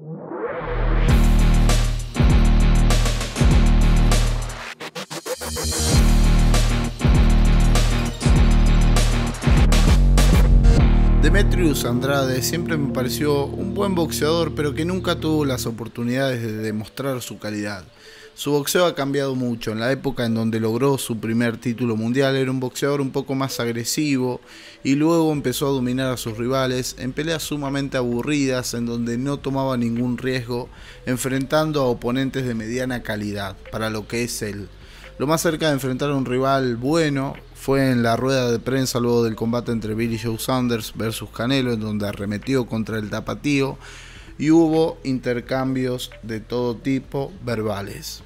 Demetrius Andrade siempre me pareció un buen boxeador, pero que nunca tuvo las oportunidades de demostrar su calidad. Su boxeo ha cambiado mucho. En la época en donde logró su primer título mundial era un boxeador un poco más agresivo y luego empezó a dominar a sus rivales en peleas sumamente aburridas en donde no tomaba ningún riesgo, enfrentando a oponentes de mediana calidad para lo que es él. Lo más cerca de enfrentar a un rival bueno fue en la rueda de prensa luego del combate entre Billy Joe Saunders versus Canelo, en donde arremetió contra el tapatío y hubo intercambios de todo tipo verbales.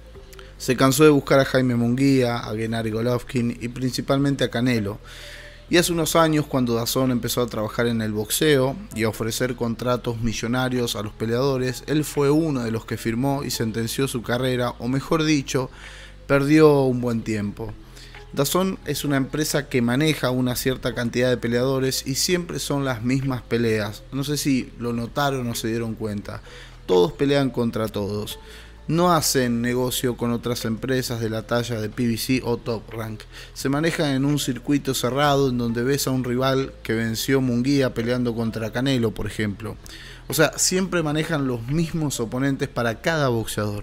Se cansó de buscar a Jaime Munguía, a Gennady Golovkin y principalmente a Canelo. Y hace unos años, cuando DAZN empezó a trabajar en el boxeo y a ofrecer contratos millonarios a los peleadores, él fue uno de los que firmó y sentenció su carrera, o mejor dicho, perdió un buen tiempo. DAZN es una empresa que maneja una cierta cantidad de peleadores y siempre son las mismas peleas. No sé si lo notaron o se dieron cuenta. Todos pelean contra todos. No hacen negocio con otras empresas de la talla de PBC o Top Rank. Se manejan en un circuito cerrado en donde ves a un rival que venció Munguía peleando contra Canelo, por ejemplo. O sea, siempre manejan los mismos oponentes para cada boxeador.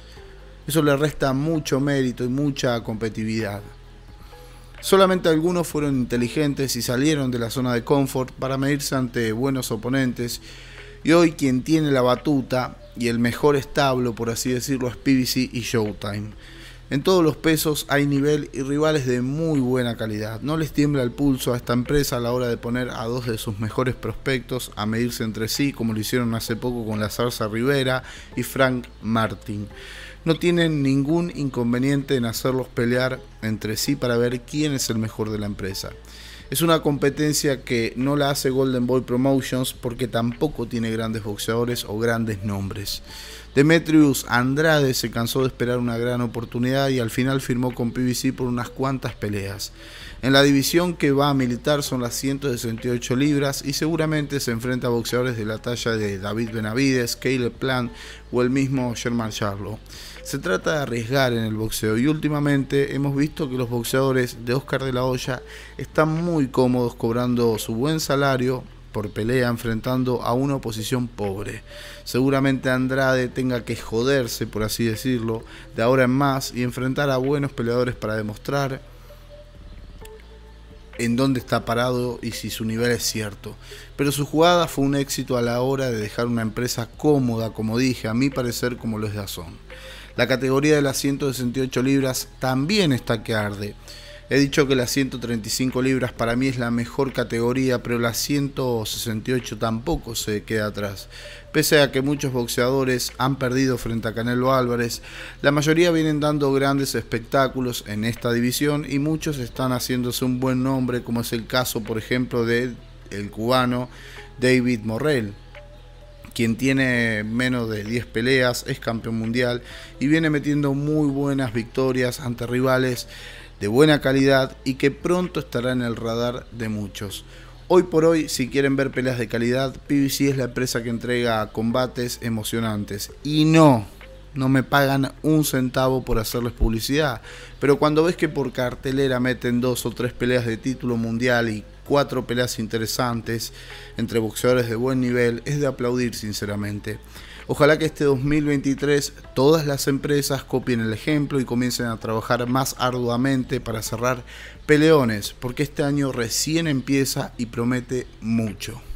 Eso le resta mucho mérito y mucha competitividad. Solamente algunos fueron inteligentes y salieron de la zona de confort para medirse ante buenos oponentes, y hoy quien tiene la batuta y el mejor establo, por así decirlo, es PBC y Showtime. En todos los pesos hay nivel y rivales de muy buena calidad. No les tiembla el pulso a esta empresa a la hora de poner a dos de sus mejores prospectos a medirse entre sí, como lo hicieron hace poco con la Zarza Rivera y Frank Martin. No tienen ningún inconveniente en hacerlos pelear entre sí para ver quién es el mejor de la empresa. Es una competencia que no la hace Golden Boy Promotions porque tampoco tiene grandes boxeadores o grandes nombres. Demetrius Andrade se cansó de esperar una gran oportunidad y al final firmó con PBC por unas cuantas peleas. En la división que va a militar son las 168 libras y seguramente se enfrenta a boxeadores de la talla de David Benavides, Caleb Plant o el mismo Sherman Charlo. Se trata de arriesgar en el boxeo y últimamente hemos visto que los boxeadores de Oscar de la Hoya están muy cómodos cobrando su buen salario por pelea enfrentando a una oposición pobre. Seguramente Andrade tenga que joderse, por así decirlo, de ahora en más y enfrentar a buenos peleadores para demostrar en dónde está parado y si su nivel es cierto. Pero su jugada fue un éxito a la hora de dejar una empresa cómoda, como dije, a mi parecer, como lo es DAZN. La categoría de las 168 libras también está que arde. He dicho que las 135 libras para mí es la mejor categoría, pero las 168 tampoco se queda atrás. Pese a que muchos boxeadores han perdido frente a Canelo Álvarez, la mayoría vienen dando grandes espectáculos en esta división y muchos están haciéndose un buen nombre, como es el caso, por ejemplo, del cubano David Morrell, quien tiene menos de 10 peleas, es campeón mundial y viene metiendo muy buenas victorias ante rivales de buena calidad y que pronto estará en el radar de muchos. Hoy por hoy, si quieren ver peleas de calidad, PBC es la empresa que entrega combates emocionantes. Y no me pagan un centavo por hacerles publicidad. Pero cuando ves que por cartelera meten 2 o 3 peleas de título mundial y 4 peleas interesantes entre boxeadores de buen nivel, es de aplaudir sinceramente. Ojalá que este 2023 todas las empresas copien el ejemplo y comiencen a trabajar más arduamente para cerrar peleones, porque este año recién empieza y promete mucho.